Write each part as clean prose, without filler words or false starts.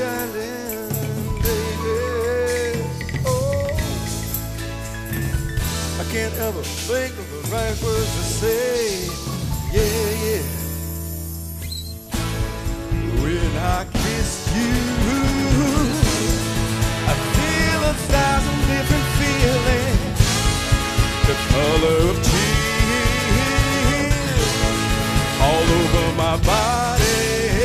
darling, baby. Oh, I can't ever think of the right words to say. Yeah, yeah. When I kiss you, I feel 1,000 different feelings. The color of tears all over my body.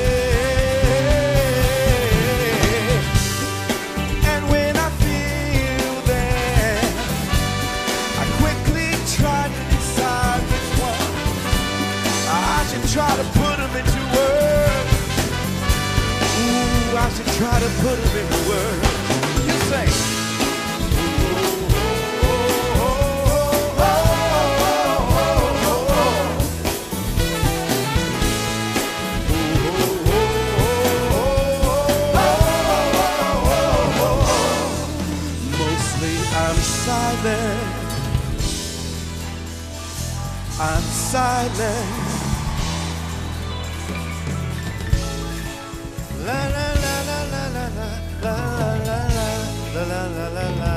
And when I feel that, I quickly try to decide which one I should try to put them into words. Ooh, I should try to put them into words. You say, I'm silent. La la la la la la la la la la la la la.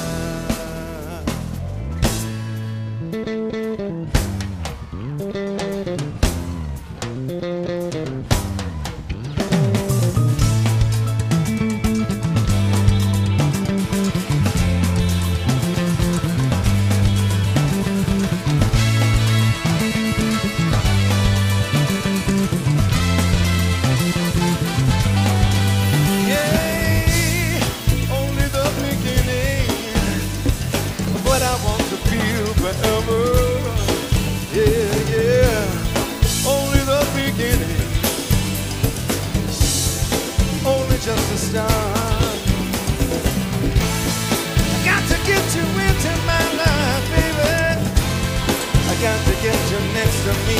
Just a start. I got to get you into my life, baby. I got to get you next to me.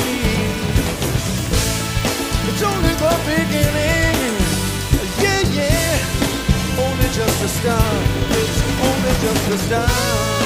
It's only the beginning. Yeah, yeah. Only just a start. It's only just a start.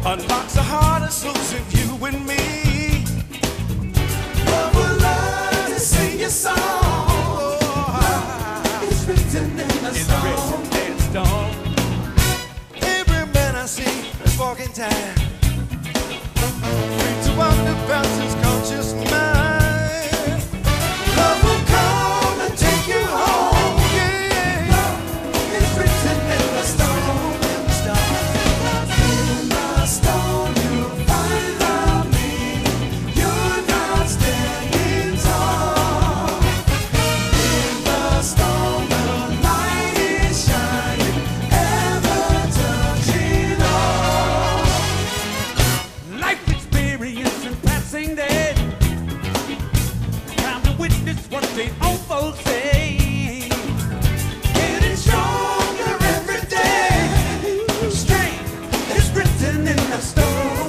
unlocks the hardest losing you and me. Love will learn to sing your song. It's written in the stone. Every man I see is walking time, free to wander past his conscious mind. Love will come and take you home. Yeah, love is written in the stone. In the stone you'll find love me. You're not standing tall. In the stone the light is shining, ever touching all. Life experience and passing day. Time to witness what the old folks say. Getting stronger every day. Strength is written in the stone.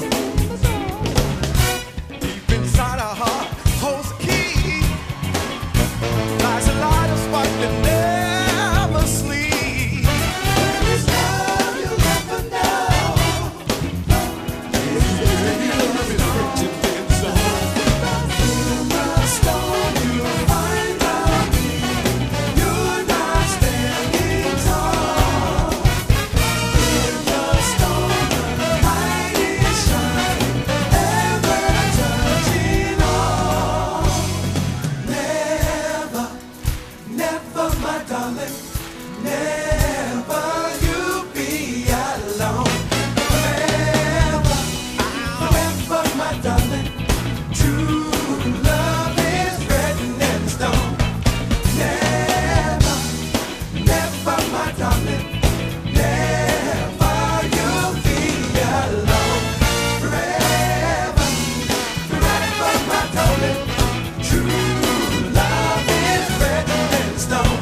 Deep inside our heart holds a key. Lies a light of spark that never sleeps. There is love you'll never know. It's written in the stone. In the stone you'll find love me. You're not standing tall. In the stone the light is shining, ever touching all. Never, never, my darling, never you be alone. Never, never, my darling, true love is written in stone. Never, never, my darling, never you be alone. Forever, forever, my darling, true love is written in stone.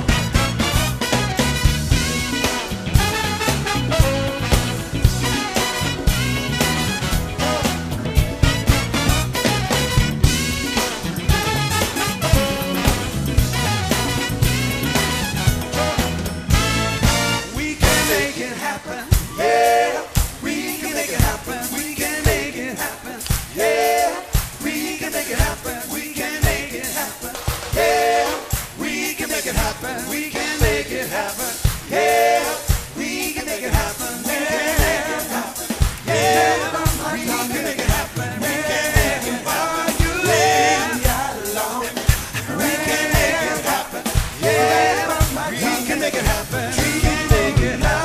We can make it happen. Yeah, we can make it happen. We can make it happen. Yeah, we can make it happen. We can make it happen. Yeah, we can make it happen. We can make it happen. Yeah, we can make it happen. We can make it happen. Yeah, we can make it happen. We can make it happen. You leave alone. We can make it happen. Yeah, we can make it happen. We can make it happen.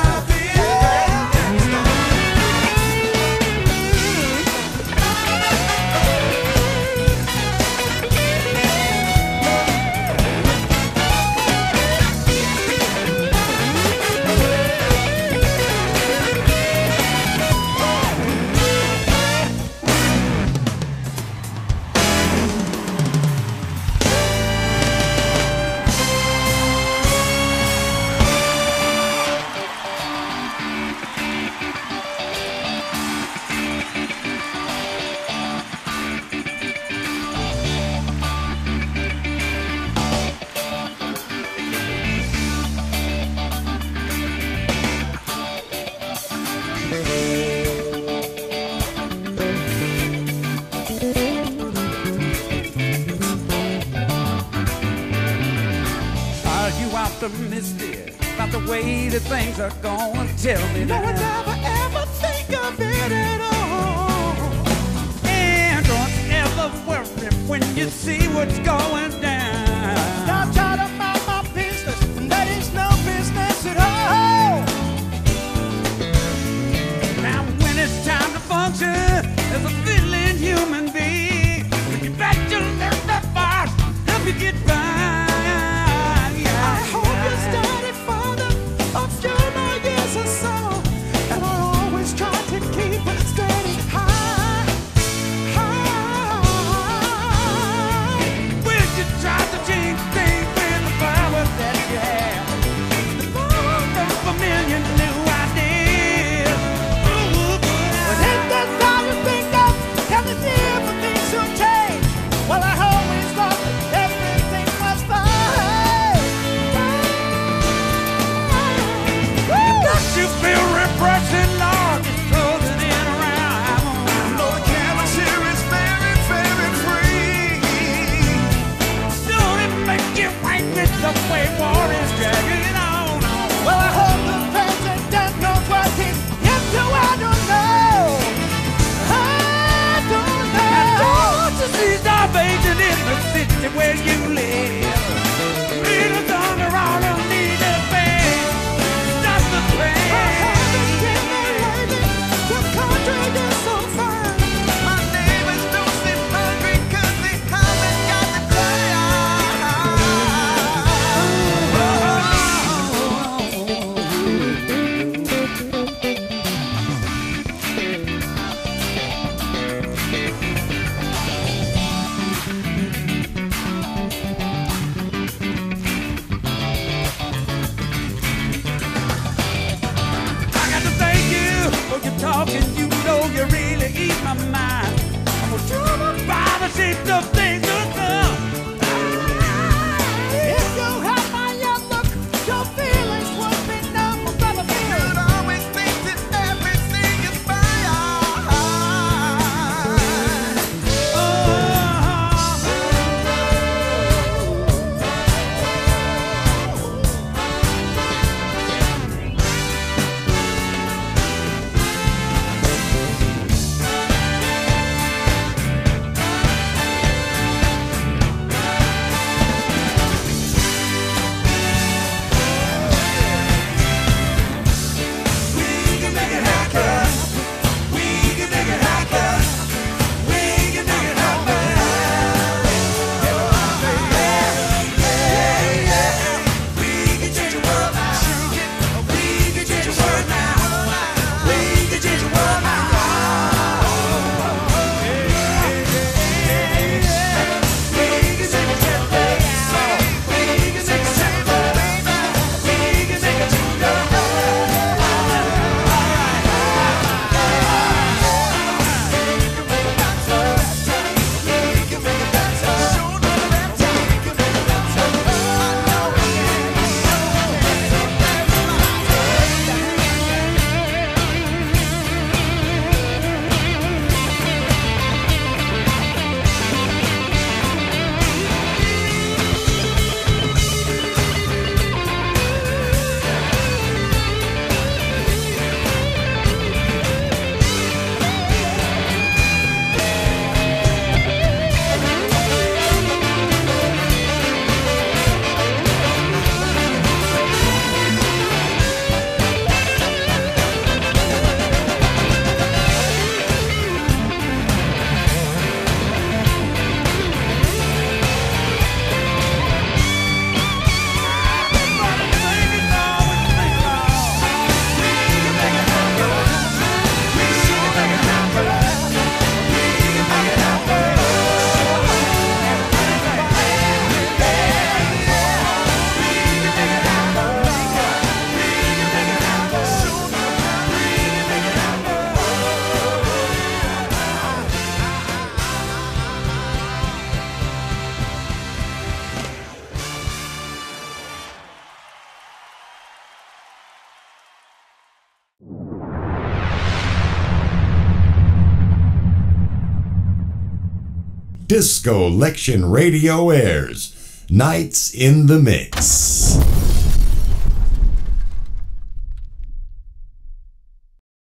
Are you optimistic about the way that things are going? Tell me No, I now. never ever think of it at all. And don't ever worry when you see what's going down. Now try to mind my business, and that is no business at all. Now when it's time to function as a feeling human being, when you bet you learn that fast, help you get by. I hope you study further of your more years or so, and I always try to keep it steady high, high. Will you Disco Lection Radio airs. Nights in the Mix.